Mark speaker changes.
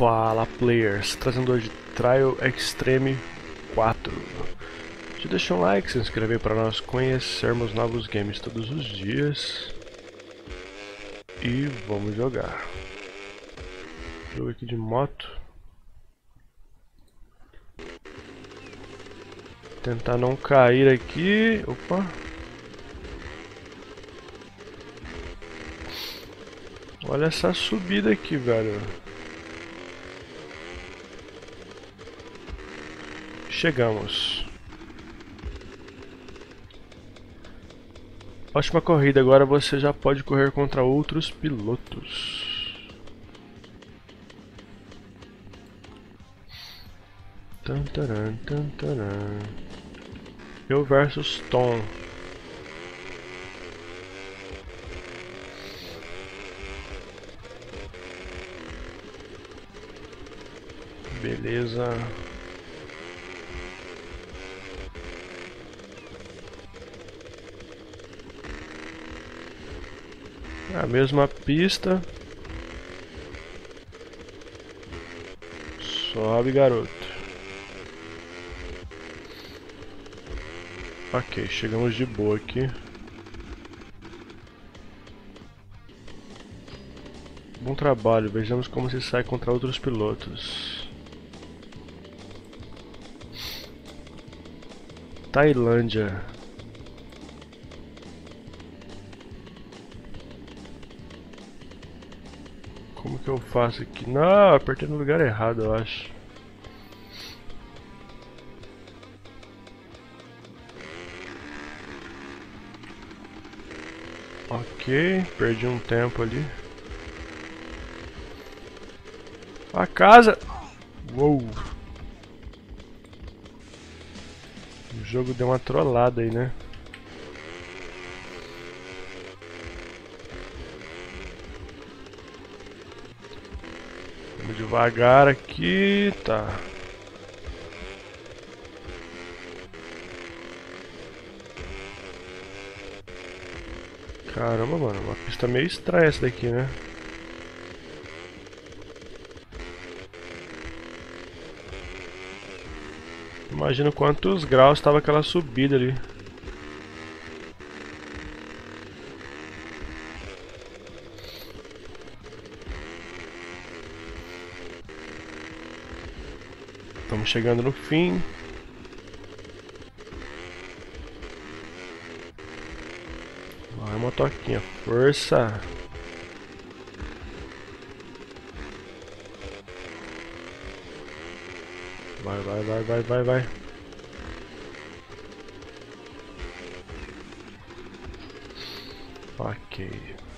Speaker 1: Fala players, trazendo hoje Trial Extreme 4. Já deixa um like, se inscrever para nós conhecermos novos games todos os dias. E vamos jogar. Jogo aqui de moto. Tentar não cair aqui. Opa. Olha essa subida aqui, velho. Chegamos. Ótima corrida, agora você já pode correr contra outros pilotos. Tantaran, tantaran. Eu versus Tom. Beleza. A mesma pista. Sobe, garoto. Ok, chegamos de boa aqui. Bom trabalho, vejamos como se sai contra outros pilotos. Tailândia. Como que eu faço aqui? Não, apertei no lugar errado, eu acho. Ok, perdi um tempo ali. A casa! Uou! O jogo deu uma trollada aí, né? Vamos devagar aqui, tá. Caramba, mano, uma pista meio estranha essa daqui, né? Imagina quantos graus estava aquela subida ali. Estamos chegando no fim. Vai, motoquinha, força! Vai, vai, vai, vai, vai, vai. Ok.